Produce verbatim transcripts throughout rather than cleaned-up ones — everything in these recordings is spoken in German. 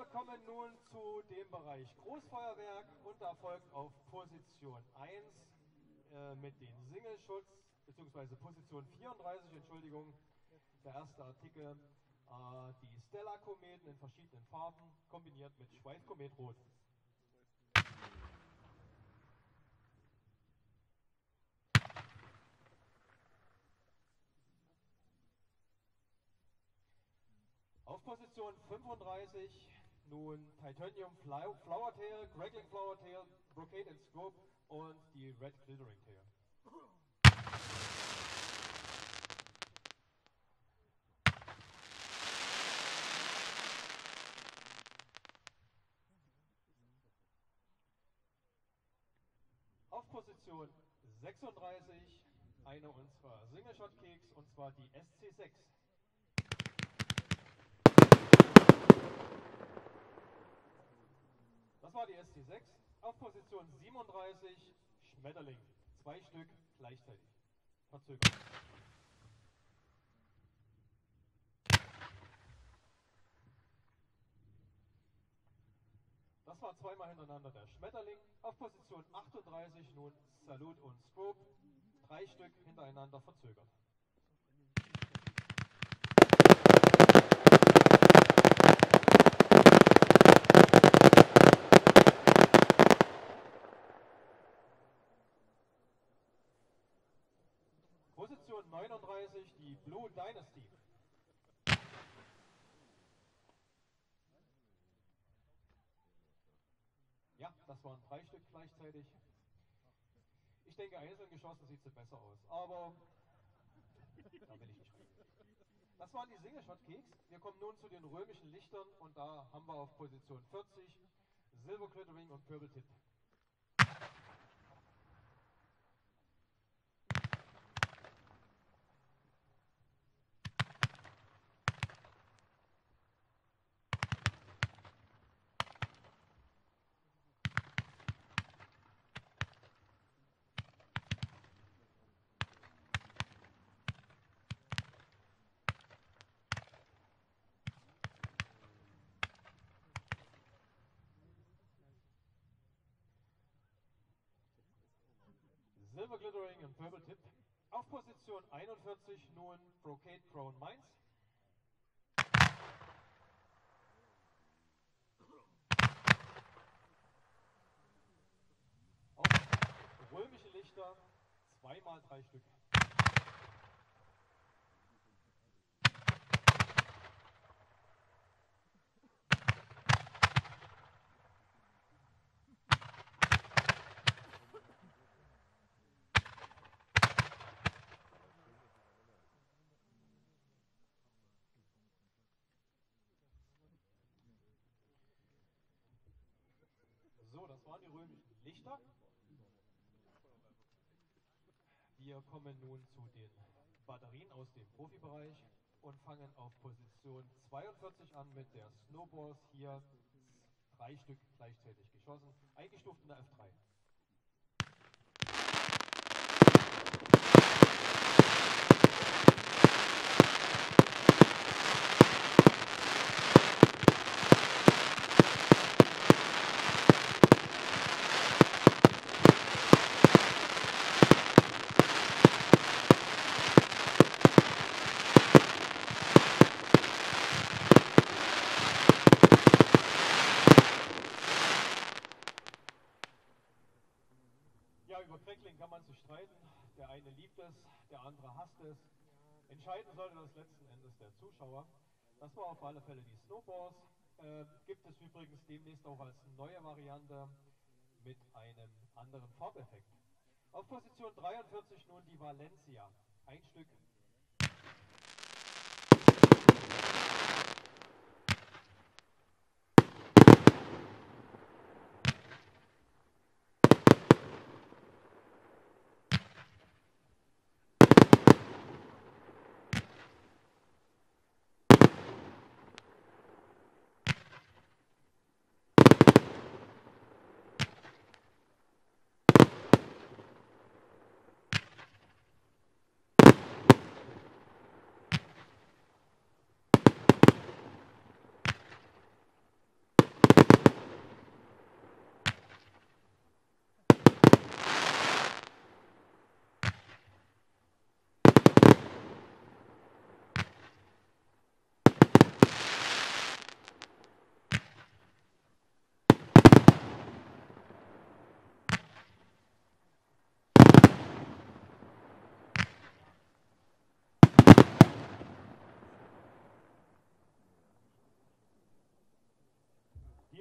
Wir kommen nun zu dem Bereich Großfeuerwerk und da folgt auf Position eins äh, mit dem Singelschutz, beziehungsweise Position vierunddreißig, Entschuldigung, der erste Artikel, äh, die Stella-Kometen in verschiedenen Farben, kombiniert mit Schweifkomet Rot. Auf Position fünfunddreißig nun Titanium Flowertail, Crackling Flowertail, Brocade and Scope und die Red Glittering Tail. Auf Position sechsunddreißig eine unserer Single Shot Keks und zwar die S C sechs. Das war die S C sechs. Auf Position siebenunddreißig Schmetterling. Zwei Stück gleichzeitig. Verzögert. Das war zweimal hintereinander der Schmetterling. Auf Position achtunddreißig nun Salute und Scope. Drei Stück hintereinander verzögert. Position neununddreißig, die Blue Dynasty. Ja, das waren drei Stück gleichzeitig. Ich denke, einzeln geschossen sieht sie besser aus, aber da will ich nicht rein. Das waren die Single Shot Keks. Wir kommen nun zu den römischen Lichtern und da haben wir auf Position vierzig Silver Glittering und Purple Tip. Silver Glittering und Purple Tip. Auf Position einundvierzig nun Brocade Crown Mines. Auf römische Lichter, zweimal drei Stück. So, das waren die römischen Lichter. Wir kommen nun zu den Batterien aus dem Profibereich und fangen auf Position zweiundvierzig an mit der Snowballs. Hier drei Stück gleichzeitig geschossen, eingestuft in der F drei. Über Crackling kann man sich streiten. Der eine liebt es, der andere hasst es. Entscheiden sollte das letzten Endes der Zuschauer. Das war auf alle Fälle die Snowballs. Äh, gibt es übrigens demnächst auch als neue Variante mit einem anderen Farbeffekt. Auf Position dreiundvierzig nun die Valencia. Ein Stück.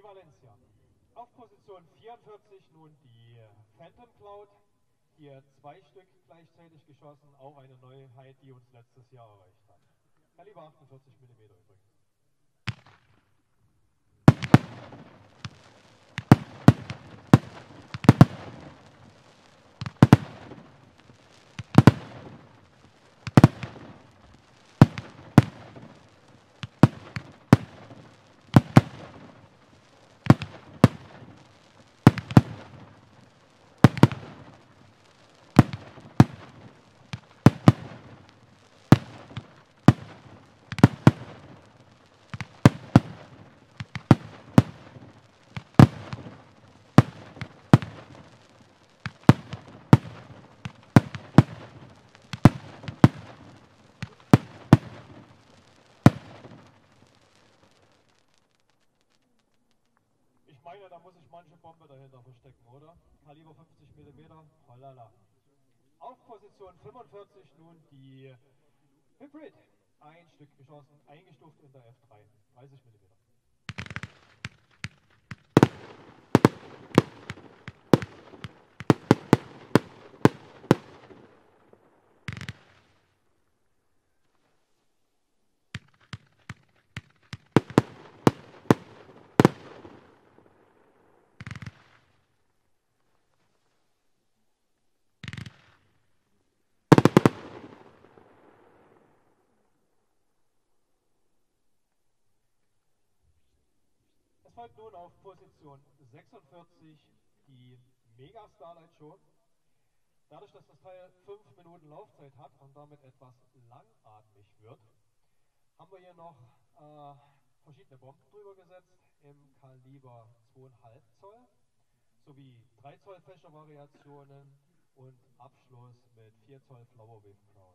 die Valencia. Auf Position vierundvierzig nun die Phantom Cloud. Hier zwei Stück gleichzeitig geschossen, auch eine Neuheit, die uns letztes Jahr erreicht hat. Kaliber achtundvierzig Millimeter übrigens. Ich meine, da muss ich manche Bombe dahinter verstecken, oder? Kaliber fünfzig Millimeter, holala. Auf Position fünfundvierzig nun die Hybrid. Ein Stück geschossen, eingestuft in der F drei, dreißig Millimeter. Es folgt nun auf Position sechsundvierzig die Mega Starlight Show. Dadurch, dass das Teil fünf Minuten Laufzeit hat und damit etwas langatmig wird, haben wir hier noch äh, verschiedene Bomben drüber gesetzt im Kaliber zwei Komma fünf Zoll sowie drei Zoll Fächervariationen und Abschluss mit vier Zoll Flower Wave Crown.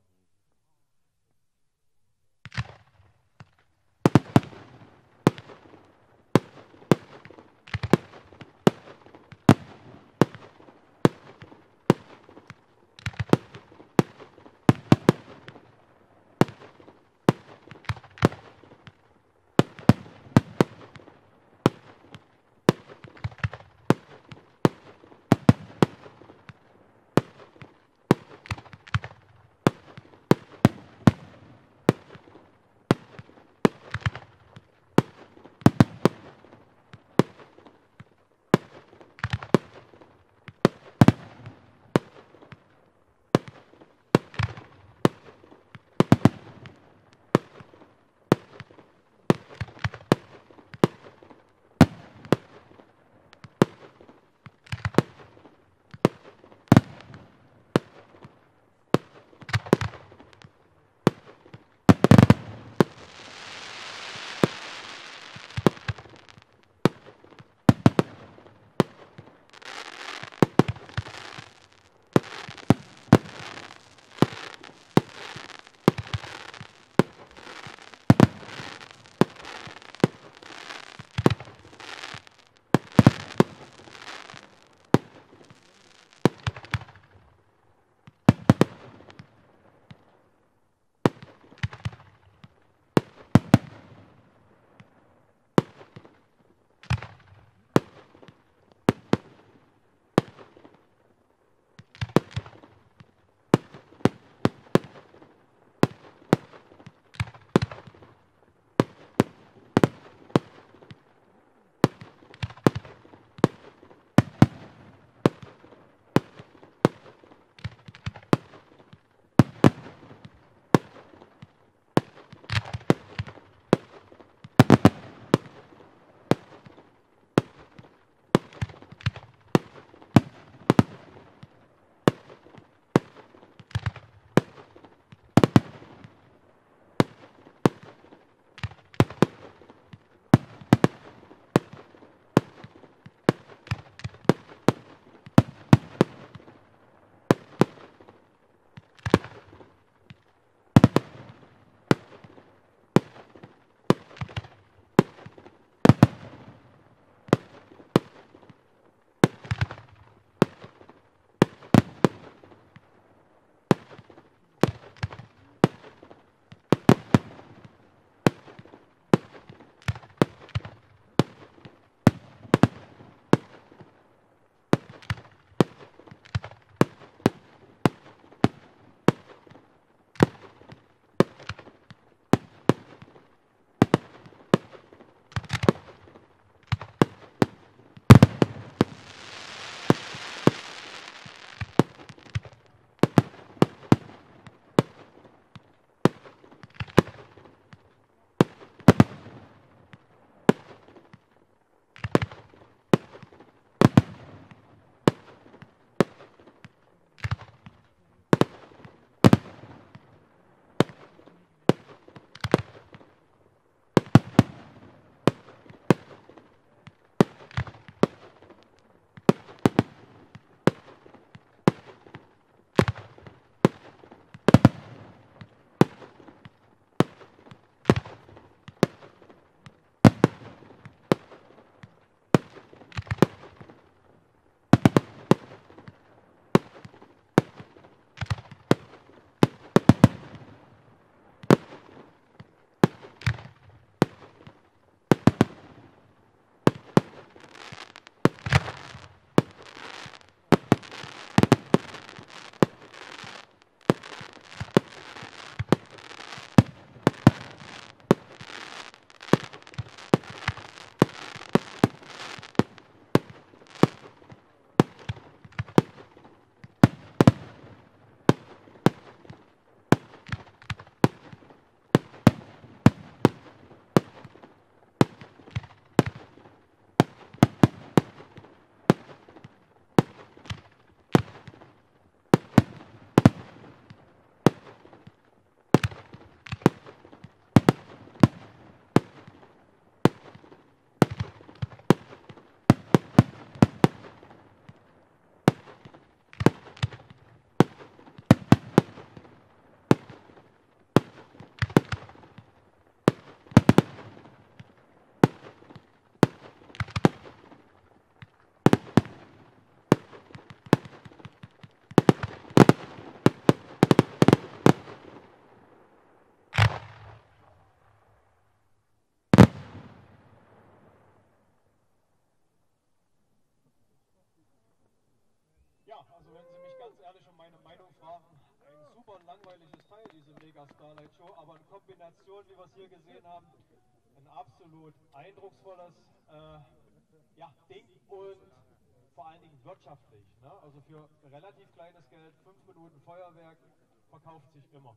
mich um meine Meinung fragen, ein super langweiliges Teil, diese Mega Starlight Show, aber in Kombination, wie wir es hier gesehen haben, ein absolut eindrucksvolles äh, ja, Ding und vor allen Dingen wirtschaftlich. Ne? Also für relativ kleines Geld, fünf Minuten Feuerwerk, verkauft sich immer.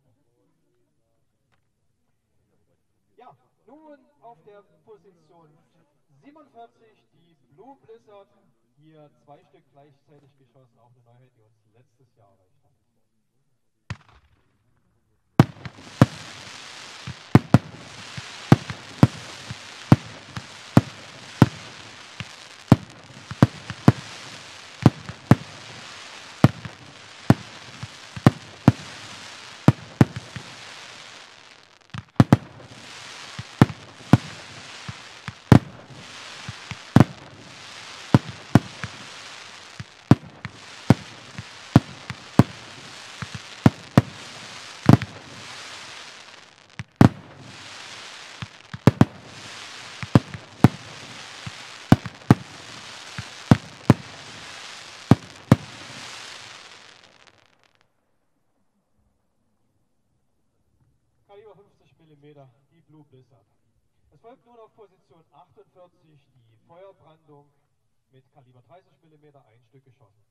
Ja, nun auf der Position siebenundvierzig die Blue Blizzard. Hier zwei Stück gleichzeitig geschossen, auch eine Neuheit, die uns letztes Jahr erreicht hat. Kaliber fünfzig Millimeter, die Blue Blizzard. Es folgt nun auf Position achtundvierzig die Feuerbrandung mit Kaliber dreißig Millimeter, ein Stück geschossen.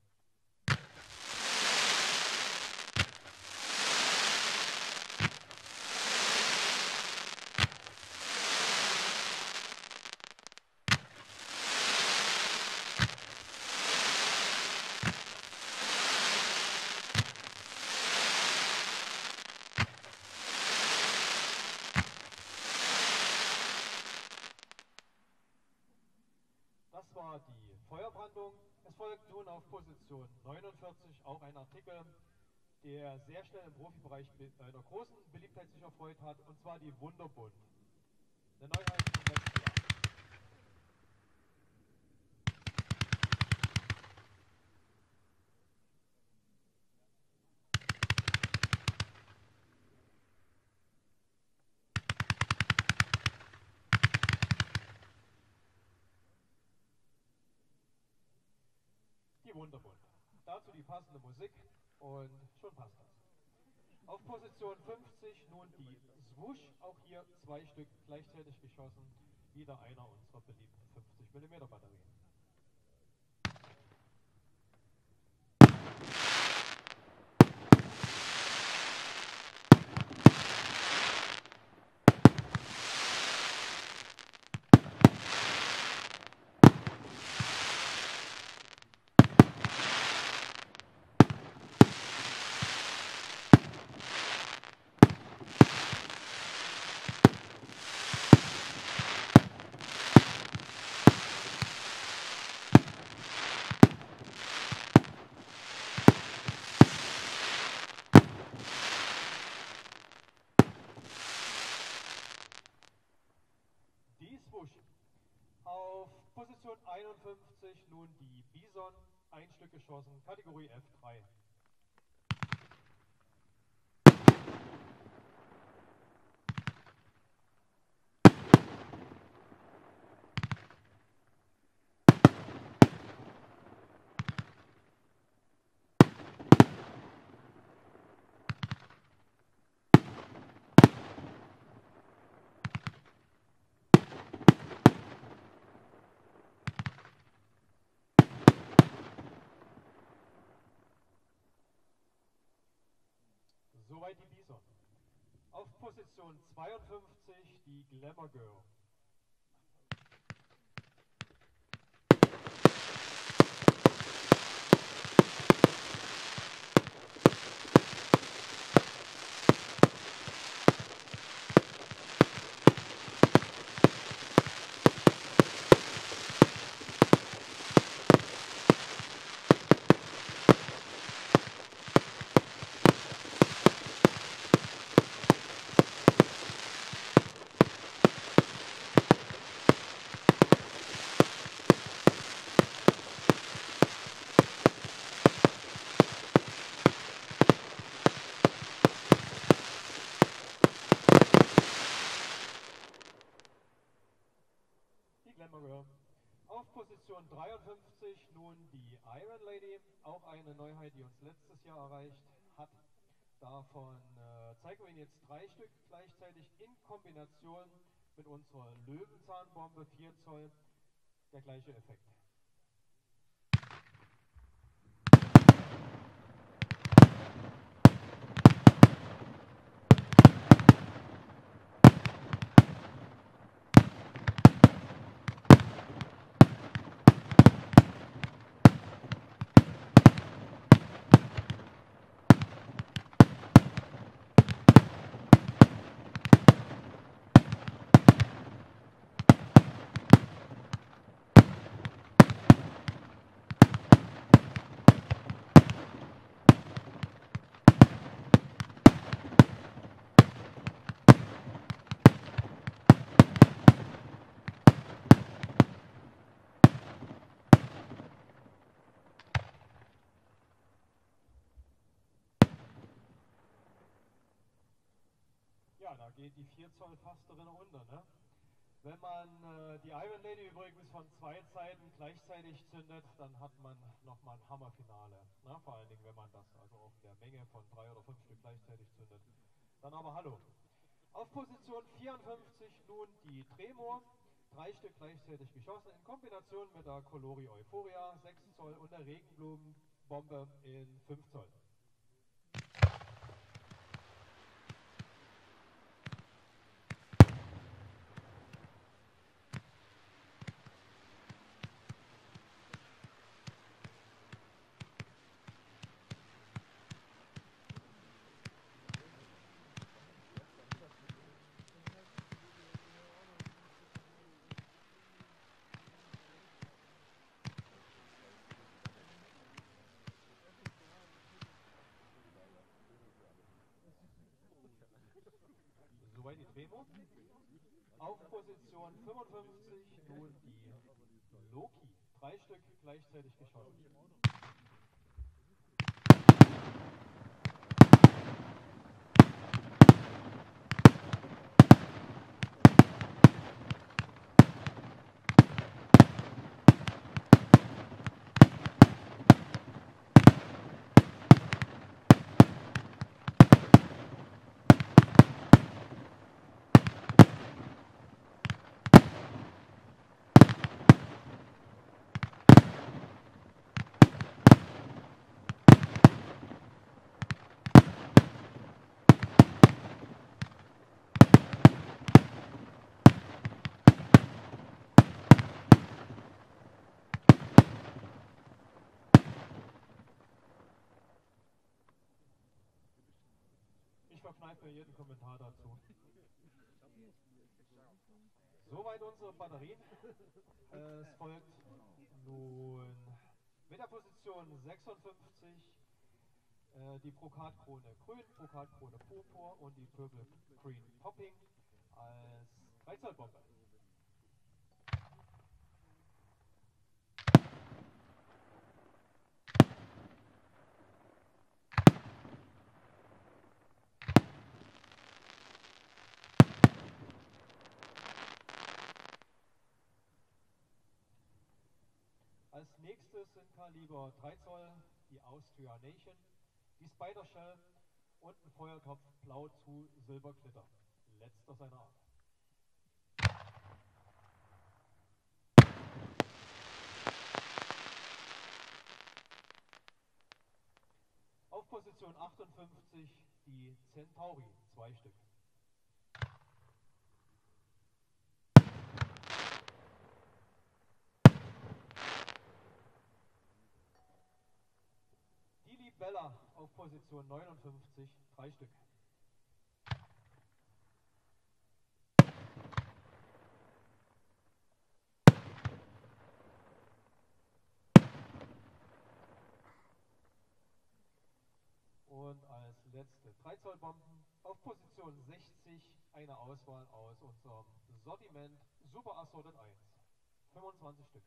Das war die Feuerbrandung. Es folgt nun auf Position neunundvierzig auch ein Artikel, der sehr schnell im Profibereich einer großen Beliebtheit sich erfreut hat, und zwar die Wunderbund. Eine Neuheit vom letzten Jahr. Die Wunderbund. Dazu die passende Musik und schon passt das. Auf Position fünfzig nun die Swoosh, auch hier zwei Stück gleichzeitig geschossen, wieder einer unserer beliebten fünfzig Millimeter Batterien. Auf Position einundfünfzig nun die Bison, ein Stück geschossen, Kategorie F drei. Soweit die Bison. Auf Position zweiundfünfzig die Glamour Girl. Auf Position dreiundfünfzig nun die Iron Lady, auch eine Neuheit, die uns letztes Jahr erreicht hat. Davon äh, zeigen wir Ihnen jetzt drei Stück gleichzeitig in Kombination mit unserer Löwenzahnbombe vier Zoll, der gleiche Effekt. Ja, da geht die vier Zoll fast drin unter, ne? Wenn man äh, die Iron Lady übrigens von zwei Seiten gleichzeitig zündet, dann hat man nochmal ein Hammerfinale. Ne? Vor allen Dingen, wenn man das also auf der Menge von drei oder fünf Stück gleichzeitig zündet. Dann aber hallo. Auf Position vierundfünfzig nun die Tremor. Drei Stück gleichzeitig geschossen in Kombination mit der Colori Euphoria sechs Zoll und der Regenblumenbombe in fünf Zoll. Soweit die Tremor. Auf Position fünfundfünfzig nun die Loki. Drei Stück gleichzeitig geschossen. Ich verkneife mir jeden Kommentar dazu. Soweit unsere Batterien. Äh, es folgt nun mit der Position sechsundfünfzig äh, die Brokatkrone Grün, Brokatkrone Purpur und die Purple Green Popping als drei Zoll Bombe. Als nächstes in Kaliber drei Zoll die Austria Nation, die Spider Shell und ein Feuertopf Blau zu Silberglitter. Letzter seiner Art. Auf Position achtundfünfzig die Centauri, zwei Stück. Die Libella auf Position neunundfünfzig, drei Stück. Und als letzte drei Zoll Bomben auf Position sechzig eine Auswahl aus unserem Sortiment Super Assorted eins. fünfundzwanzig Stück.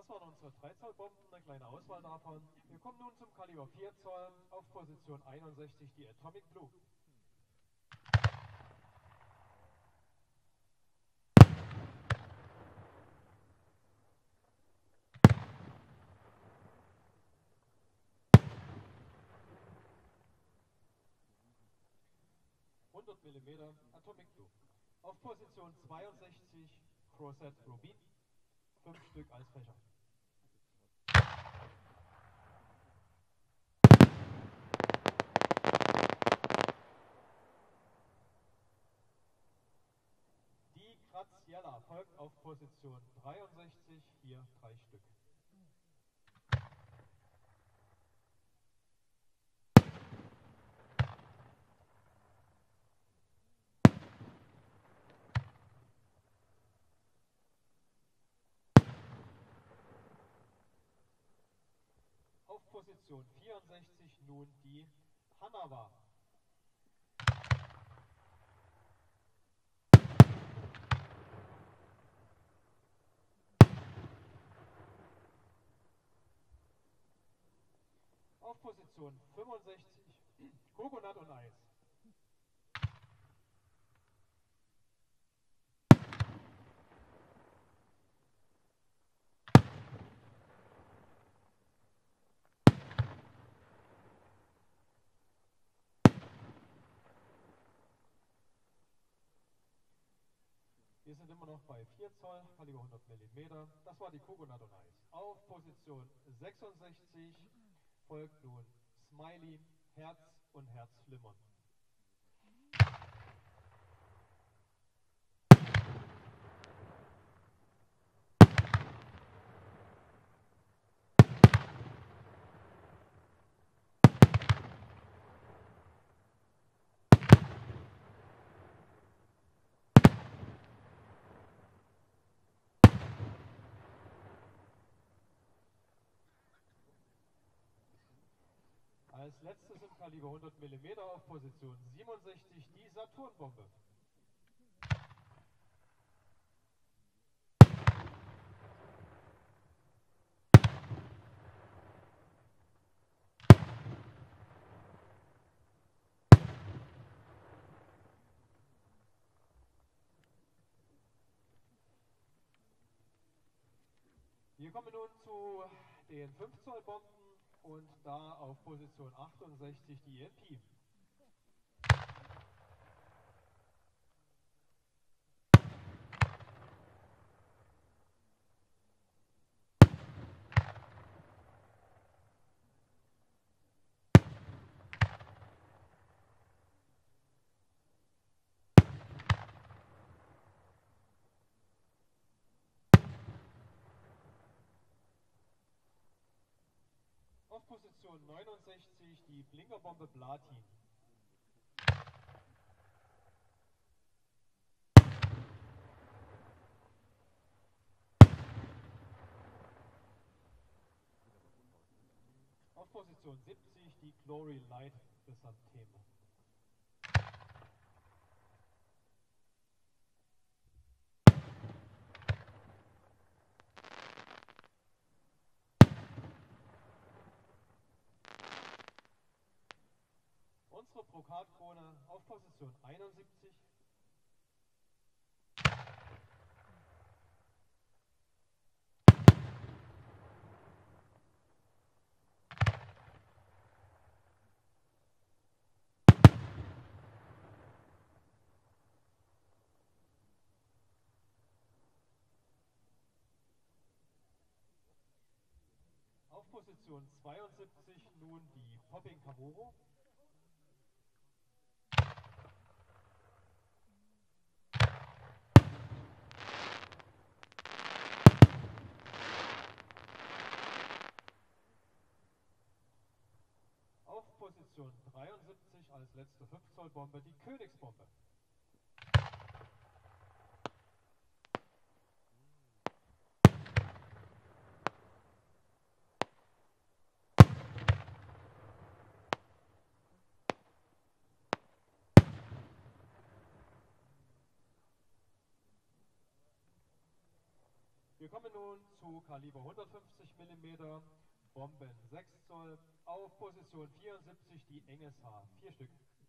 Das waren unsere drei Zoll Bomben, eine kleine Auswahl davon. Wir kommen nun zum Kaliber vier Zoll, auf Position einundsechzig die Atomic Blue. hundert Millimeter Atomic Blue. Auf Position zweiundsechzig Crozet Rubin, fünf Stück als Fächer. Die Graziella folgt auf Position dreiundsechzig, hier drei Stück. Auf Position vierundsechzig nun die Hanawa. Auf Position fünfundsechzig Coconut und Eis. Wir sind immer noch bei vier Zoll, Kaliber hundert Millimeter. Das war die Coconut und Eis. Auf Position sechsundsechzig folgt nun Smiley, Herz und Herzflimmern. Als letztes im Kaliber hundert Millimeter auf Position siebenundsechzig die Saturnbombe. Wir kommen nun zu den fünf Zoll Bomben und da auf Position achtundsechzig die E M P. Auf Position neunundsechzig die Blinkerbombe Platin. Auf Position siebzig die Glory Light Chrysantheme. Unsere Brokatkrone auf Position einundsiebzig. Auf Position zweiundsiebzig nun die Popping Kamuro. Auf Position dreiundsiebzig als letzte fünf Zoll Bombe die Königsbombe. Wir Wir kommen nun zu Kaliber hundertfünfzig Millimeter, Bomben sechs Zoll, auf Position vierundsiebzig die Engelshaar, vier Stück.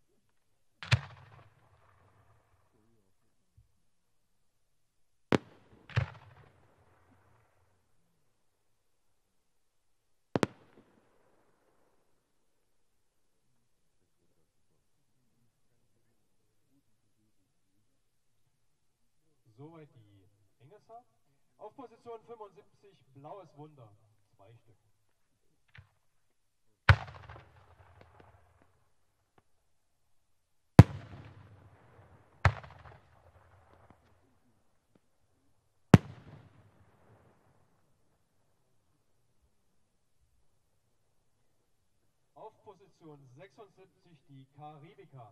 Soweit die Engelshaar. Auf Position fünfundsiebzig Blaues Wunder, zwei Stück. Auf Position sechsundsiebzig die Karibika.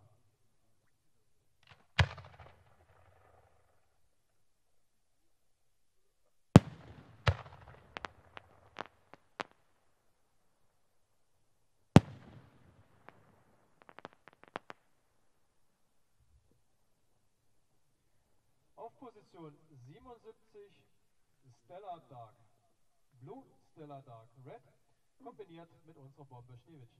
Auf Position siebenundsiebzig Stellar Dark, Blue Stellar Dark Red, kombiniert mit unserer Bombe Schneewittchen.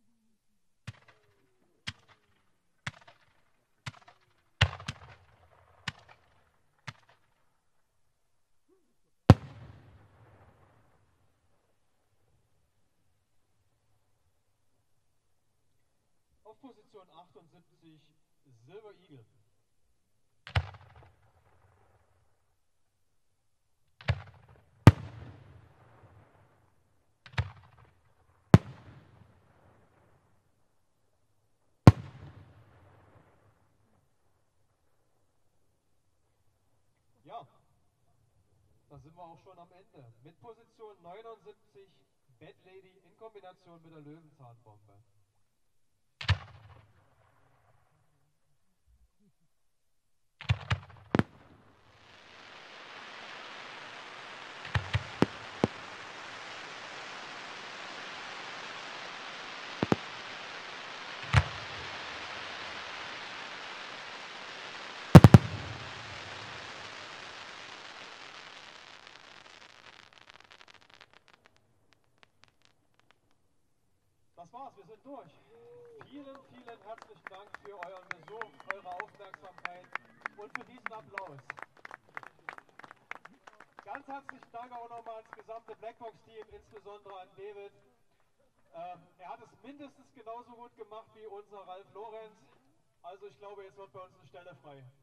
Auf Position achtundsiebzig Silver Eagle. Ja, da sind wir auch schon am Ende. Mit Position neunundsiebzig Bad Lady in Kombination mit der Löwenzahnbombe. Das war's, wir sind durch. Vielen, vielen herzlichen Dank für euren Besuch, eure Aufmerksamkeit und für diesen Applaus. Ganz herzlichen Dank auch nochmal ans gesamte Blackbox-Team, insbesondere an David. Ähm, er hat es mindestens genauso gut gemacht wie unser Ralf Lorenz. Also ich glaube, jetzt wird bei uns eine Stelle frei.